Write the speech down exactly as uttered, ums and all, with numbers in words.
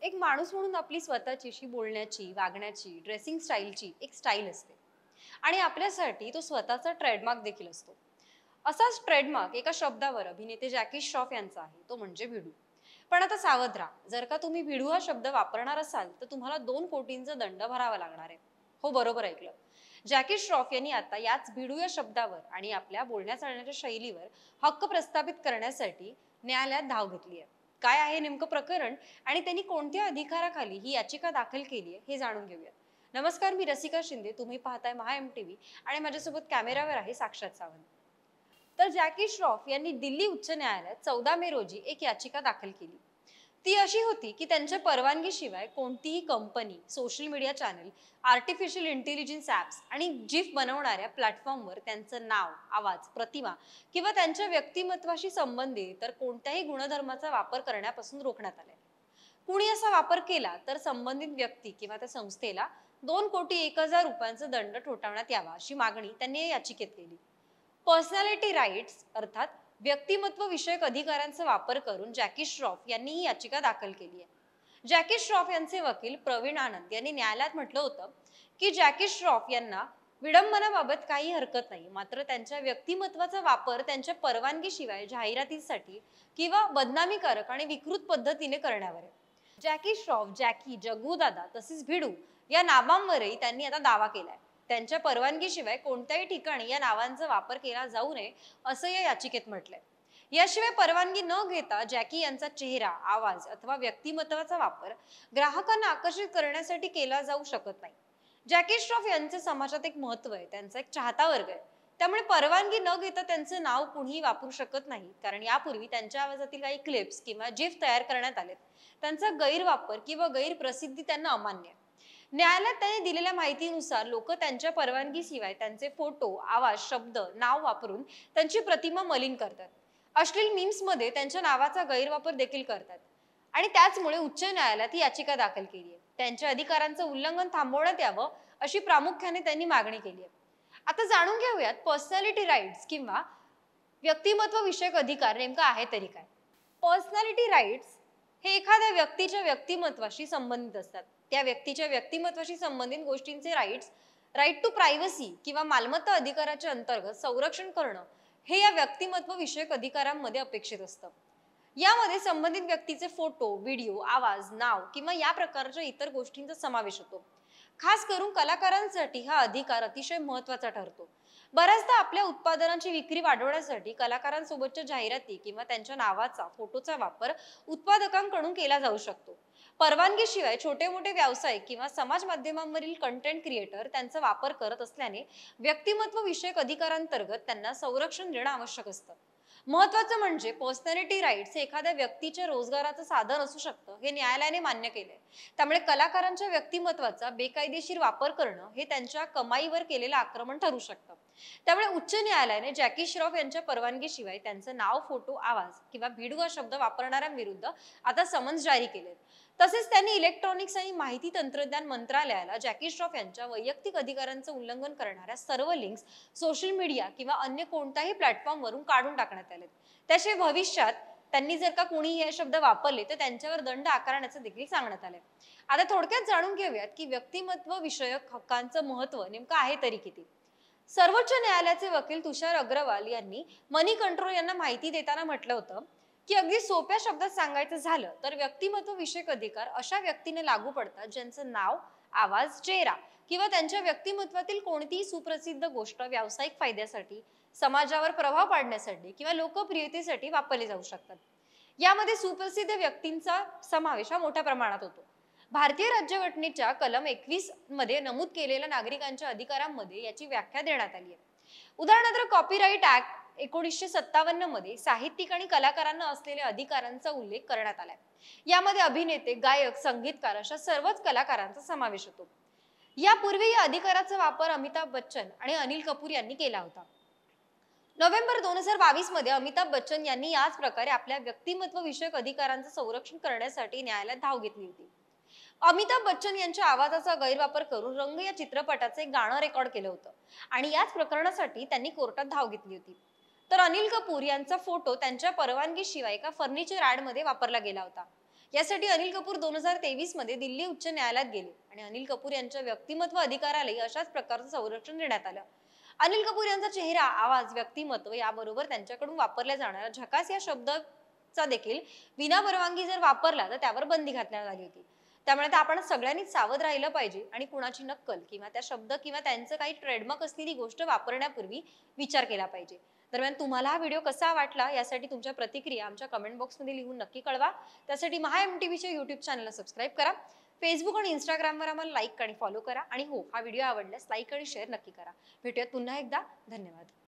एक माणूस म्हणून आपली स्वतःची अशी बोलण्याची, वागण्याची, ड्रेसिंग स्टाईलची एक स्टाईल असते आणि आपल्यासाठी तो स्वतःचा ट्रेडमार्क देखील असतो. असाच ट्रेडमार्क एका शब्दावर अभिनेते जॅकी श्रॉफ यांचा आहे, तो म्हणजे भिडू. पण आता सावध राहा, जर का तुम्ही भिडू हा शब्द वापरणार असाल तर तुम्हाला दोन कोटींचा दंड भरावा लागणार आहे. हो, बरोबर ऐकलं. जॅकी श्रॉफ यांनी आता याच भिडू या शब्दावर आणि आपल्या बोलण्या चालण्याच्या शैलीवर हक्क प्रस्थापित करण्यासाठी न्यायालयात धाव घेतली आहे. काय आहे नेमकं प्रकरण आणि त्यांनी कोणत्या अधिकाराखाली ही याचिका दाखल केली आहे हे जाणून घेऊयात. नमस्कार, मी रसिका शिंदे. तुम्ही पाहताय महा एम टीव्ही आणि माझ्यासोबत कॅमेरावर आहे साक्षात सावंत. तर जॅकी श्रॉफ यांनी दिल्ली उच्च न्यायालयात चौदा मे रोजी एक याचिका दाखल केली. ती अशी होती की त्यांच्या परवानगीशिवाय कोणतीही company, social media channel, artificial intelligence apps आणि जिफ बनवणाऱ्या प्लॅटफॉर्मवर त्यांचं नाव, आवाज, प्रतिमा किंवा त्यांच्या व्यक्तिमत्वाशी संबंधित तर कोणत्याही गुणधर्माचा वापर करण्यापासून रोखण्यात आले. कुणी असा वापर केला तर संबंधित व्यक्ती किंवा त्या संस्थेला दोन कोटी एक हजार रुपयांचा दंड ठोठावण्यात यावा अशी मागणी त्यांनी या याचिकेत केली. पर्सनॅलिटी राईट्स अर्थात व्यक्तिमत्व विषयक अधिकारांचा वापर करून जॅकी श्रॉफ यांनी ही याचिका दाखल केली आहे. जॅकी श्रॉफ यांचे वकील प्रवीण आनंद यांनी न्यायालयात म्हटलं होतं की जॅकी श्रॉफ यांना विडंबनाबाबत काही हरकत नाही, मात्र त्यांच्या व्यक्तिमत्वाचा वापर त्यांच्या परवानगीशिवाय जाहिरातीसाठी किंवा बदनामीकारक आणि विकृत पद्धतीने करण्यावर आहे. जॅकी श्रॉफ, जॅकी, जग्गू दादा तसेच भिडू या नावांवरही त्यांनी आता दावा केलाय. त्यांच्या परवानगीशिवाय कोणत्याही ठिकाणी या नावांचा वापर केला जाऊ नये असं या याचिकेत म्हटलंय. याशिवाय परवानगी न घेता जॅकी यांचा चेहरा, आवाज अथवा व्यक्तिमत्वाचा वापर ग्राहकांना आकर्षित करण्यासाठी केला जाऊ शकत नाही. जॅकी श्रॉफ यांचे समाजात एक महत्व आहे, त्यांचा एक चाहता वर्ग आहे. त्यामुळे परवानगी न घेता त्यांचं नाव कुणीही वापरू शकत नाही, कारण यापूर्वी त्यांच्या आवाजातील काही क्लिप्स किंवा जिफ तयार करण्यात आलेत. त्यांचा गैरवापर किंवा गैरप्रसिद्धी त्यांना अमान्य आहे. न्यायालयात त्यांनी दिलेल्या माहितीनुसार लोक त्यांच्या परवानगीशिवाय त्यांचे फोटो, आवाज, शब्द, नाव वापरून त्यांची प्रतिमा मलिन करतात. अश्लील मीम्स मध्ये त्यांच्या नावाचा गैरवापर देखील करतात आणि त्याचमुळे उच्च न्यायालयात ही याचिका दाखल केली आहे. त्यांच्या अधिकारांचं उल्लंघन थांबवण्यात यावं अशी प्रामुख्याने त्यांनी मागणी केली आहे. आता जाणून घेऊयात पर्सनॅलिटी राईट्स किंवा व्यक्तिमत्व विषयक अधिकार नेमका आहे तरी काय. पर्सनॅलिटी राईट्स हे एखाद्या व्यक्तीच्या व्यक्तिमत्वाशी संबंधित असतात. त्या व्यक्तीच्या व्यक्तिमत्वाशी संबंधित गोष्टींचे राईट्स, राईट टू प्रायव्हसी किंवा मालमत्ता अधिकाराच्या अंतर्गत संरक्षण करणं हे या व्यक्तिमत्व विषयक अधिकारांमध्ये अपेक्षित असतं. यामध्ये संबंधित व्यक्तीचे फोटो, व्हिडिओ, आवाज, नाव किंवा या प्रकारच्या इतर गोष्टींचा समावेश होतो. खास करून कलाकारांसाठी हा अधिकार अतिशय महत्त्वाचा ठरतो. बऱ्याचदा आपल्या उत्पादनांची विक्री वाढवण्यासाठी कलाकारांसोबतच्या जाहिराती किंवा त्यांच्या नावाचा, फोटोचा वापर उत्पादकांकडून केला जाऊ शकतो. परवानगीशिवाय छोटे मोठे व्यावसायिक किंवा समाज माध्यमांवरील कंटेंट क्रिएटर त्यांचा वापर करत असल्याने व्यक्तिमत्व विषयक अधिकारांतर्गत त्यांना संरक्षण देणं आवश्यक असतं. महत्वाचं म्हणजे पर्सनॅलिटी राईट्स हे एखाद्या व्यक्तीच्या रोजगाराचं साधन असू शकतं, हे न्यायालयाने मान्य केलंय. त्यामुळे कलाकारांच्या व्यक्तिमत्वाचा बेकायदेशीर वापर करणं हे त्यांच्या कमाईवर केलेलं आक्रमण ठरू शकतं. त्यामुळे उच्च न्यायालयाने जॅकी श्रॉफ यांच्या परवानगीशिवाय त्यांचं नाव, फोटो, आवाज किंवा व्हिडिओ हा शब्द वापरणाऱ्यांविरुद्ध आता समन्स जारी केलेत. तसेच त्यांनी इलेक्ट्रॉनिक्स आणि माहिती तंत्रज्ञान मंत्रालयाला जॅकी श्रॉफ यांच्या वैयक्तिक अधिकारांचं उल्लंघन करणाऱ्या सर्व लिंक्स सोशल मीडिया किंवा अन्य कोणत्याही प्लॅटफॉर्मवरून काढून टाकण्यात आलेत. त्याशिवाय भविष्यात त्यांनी जर का कोणी हे शब्द वापरले तर त्यांच्यावर दंड आकारण्याचं देखील सांगण्यात आलंय. आता थोडक्यात जाणून घेऊयात की व्यक्तिमत्व विषयक हक्कांचं महत्व नेमकं आहे तरी किती. सर्वोच्च न्यायालयाचे वकील तुषार अग्रवाल यांनी मनी कंट्रोल यांना माहिती देताना म्हटलं होतं की अगदी सोप्या शब्दात सांगायचं झालं तर व्यक्तिमत्व विषयक अधिकार अशा व्यक्तीने लागू पडतात ज्यांचं नाव, आवाज, चेहरा किंवा त्यांच्या व्यक्तिमत्वातील कोणतीही सुप्रसिद्ध गोष्ट व्यावसायिक फायद्यासाठी, समाजावर प्रभाव पाडण्यासाठी किंवा लोकप्रियतेसाठी वापरले जाऊ शकतात. यामध्ये सुप्रसिद्ध व्यक्तींचा समावेश हा मोठ्या प्रमाणात होतो. भारतीय राज्यघटनेच्या कलम एकवीस मध्ये नमूद केलेल्या नागरिकांच्या अधिकारांमध्ये याची व्याख्या देण्यात आली आहे. उदाहरणार्थ कॉपीराइट ऍक्ट एकोणीसशे सत्तावन्न मध्ये साहित्यिक आणि कलाकारांना असलेल्या अधिकारांचा उल्लेख करण्यात आलाय. यामध्ये अभिनेते, गायक, संगीतकार अशा सर्वच कलाकारांचा समावेश होतो. यापूर्वी या अधिकाराचा वापर अमिताभ बच्चन आणि अनिल कपूर यांनी केला होता. नोव्हेंबर दोन हजार बावीस मध्ये अमिताभ बच्चन यांनी याच प्रकारे आपल्या व्यक्तिमत्व विषयक अधिकारांचं संरक्षण करण्यासाठी न्यायालयात धाव घेतली होती. अमिताभ बच्चन यांच्या आवाजाचा गैरवापर करून रंग या चित्रपटाचं एक गाणं रेकॉर्ड केलं होतं आणि याच प्रकरणासाठी त्यांनी कोर्टात धाव घेतली होती. तर अनिल कपूर यांचा फोटो त्यांच्या परवानगीशिवाय एका फर्निचर ऍड मध्ये वापरला गेला होता. यासाठी अनिल कपूर दोन हजार तेवीस मध्ये दिल्ली उच्च न्यायालयात गेले आणि अनिल कपूर यांच्या व्यक्तिमत्व अधिकारालाही अशाच प्रकारचं संरक्षण देण्यात आलं. अनिल कपूर यांचा चेहरा, आवाज, व्यक्तिमत्व याबरोबर त्यांच्याकडून वापरल्या जाणाऱ्या झकास या शब्दाचा देखील विनापरवानगी जर वापरला तर त्यावर बंदी घालण्यात आली होती. त्यामुळे आता आपण सगळ्यांनीच सावध राहिलं पाहिजे आणि कुणाची नक्कल किंवा त्या शब्द किंवा त्यांचं काही ट्रेडमार्क असलेली गोष्ट वापरण्यापूर्वी विचार केला पाहिजे. दरम्यान तुम्हाला हा व्हिडिओ कसा वाटला यासाठी तुमच्या प्रतिक्रिया आमच्या कमेंट बॉक्समध्ये लिहून नक्की कळवा. त्यासाठी महा एमटीव्हीच्या यूट्यूब चॅनलला सबस्क्राईब करा. फेसबुक आणि इंस्टाग्रामवर आम्हाला लाईक आणि फॉलो करा. आणि हो, हा व्हिडिओ आवडल्यास लाईक आणि शेअर नक्की करा. भेटूयात पुन्हा एकदा. धन्यवाद.